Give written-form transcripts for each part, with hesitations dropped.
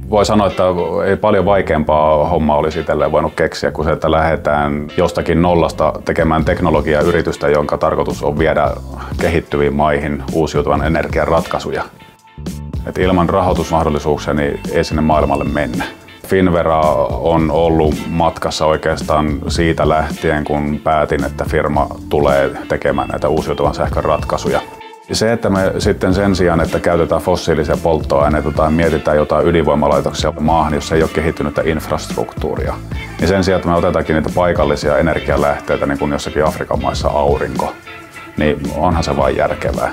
Voi sanoa, että ei paljon vaikeampaa hommaa olisi itselleen voinut keksiä kuin se, että lähdetään jostakin nollasta tekemään teknologiayritystä, jonka tarkoitus on viedä kehittyviin maihin uusiutuvan energian ratkaisuja. Et ilman rahoitusmahdollisuuksia niin ei sinne maailmalle mennä. Finnvera on ollut matkassa oikeastaan siitä lähtien, kun päätin, että firma tulee tekemään näitä uusiutuvan sähkön ratkaisuja. Se, että me sitten sen sijaan, että käytetään fossiilisia polttoaineita tai mietitään jotain ydinvoimalaitoksia maahan, jos ei ole kehittynyttä infrastruktuuria, niin sen sijaan, että me otetaankin niitä paikallisia energialähteitä, niin kuin jossakin Afrikan maissa aurinko, niin onhan se vain järkevää.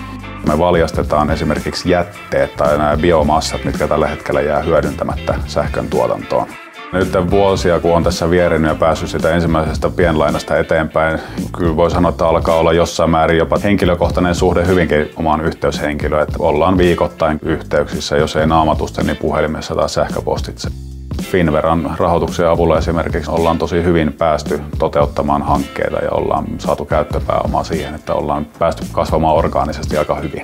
Me valjastetaan esimerkiksi jätteet tai nämä biomassat, mitkä tällä hetkellä jää hyödyntämättä sähkön tuotantoon. Nyt vuosia, kun on tässä vierinyt ja päässyt sitä ensimmäisestä pienlainasta eteenpäin, kyllä voi sanoa, että alkaa olla jossain määrin jopa henkilökohtainen suhde hyvinkin omaan yhteyshenkilöön. Että ollaan viikoittain yhteyksissä, jos ei naamatusten, niin puhelimessa tai sähköpostitse. Finnveran rahoituksen avulla esimerkiksi ollaan tosi hyvin päästy toteuttamaan hankkeita ja ollaan saatu käyttöpääomaa siihen, että ollaan päästy kasvamaan orgaanisesti aika hyvin.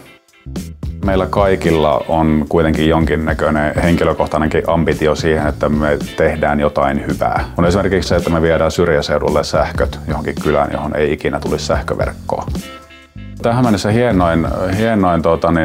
Meillä kaikilla on kuitenkin jonkinnäköinen henkilökohtainenkin ambitio siihen, että me tehdään jotain hyvää. On esimerkiksi se, että me viedään syrjäseudulle sähköt johonkin kylään, johon ei ikinä tulisi sähköverkkoa. Tähän mennessä hienoin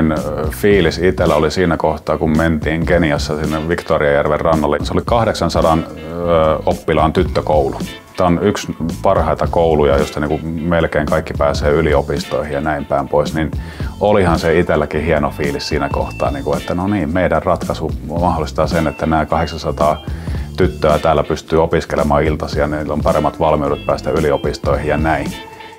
fiilis itsellä oli siinä kohtaa, kun mentiin Keniassa sinne Victoriajärven rannalle. Se oli 800 oppilaan tyttökoulu. Tämä on yksi parhaita kouluja, josta melkein kaikki pääsee yliopistoihin ja näin päin pois. Niin olihan se itselläkin hieno fiilis siinä kohtaa, että no niin, meidän ratkaisu mahdollistaa sen, että nämä 800 tyttöä täällä pystyy opiskelemaan iltaisin ja niillä on paremmat valmiudet päästä yliopistoihin ja näin.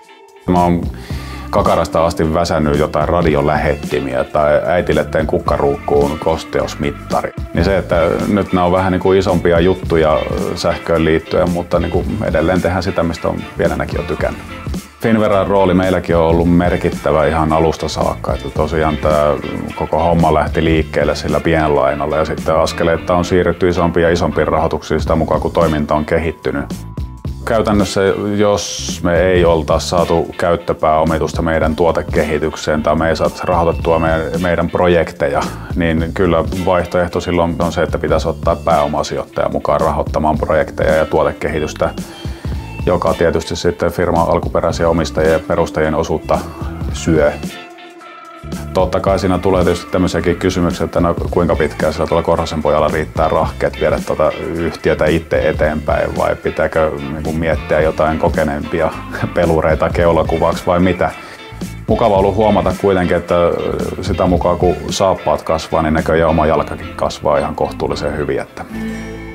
Mä oon kakarasta asti väsännyt jotain radiolähettimiä tai äitille teen kukkaruukkuun kosteusmittari. Niin se, että nyt nämä on vähän isompia juttuja sähköön liittyen, mutta edelleen tehdään sitä, mistä on pienenäkin jo tykännyt. Finnveran rooli meilläkin on ollut merkittävä ihan alusta saakka. Että tosiaan tämä koko homma lähti liikkeelle sillä pienlainalla ja sitten askeleita on siirretty isompiin ja isompiin rahoituksiin sitä mukaan, kun toiminta on kehittynyt. Käytännössä, jos me ei oltaisi saatu käyttöpääomitusta meidän tuotekehitykseen tai me ei saatu rahoitettua meidän projekteja, niin kyllä vaihtoehto silloin on se, että pitäisi ottaa pääomasijoittaja mukaan rahoittamaan projekteja ja tuotekehitystä, joka tietysti sitten firman alkuperäisiä omistajia ja perustajien osuutta syö. Totta kai siinä tulee tietysti tämmöisiäkin kysymyksiä, että no, kuinka pitkään sillä tuolla Korhosen pojalla riittää rahkeet viedä tuota yhtiötä itse eteenpäin vai pitääkö miettiä jotain kokeneempia pelureita keulakuvaksi vai mitä. Mukava ollut huomata kuitenkin, että sitä mukaan kun saappaat kasvaa, niin näköjään oma jalkakin kasvaa ihan kohtuullisen hyvin. Että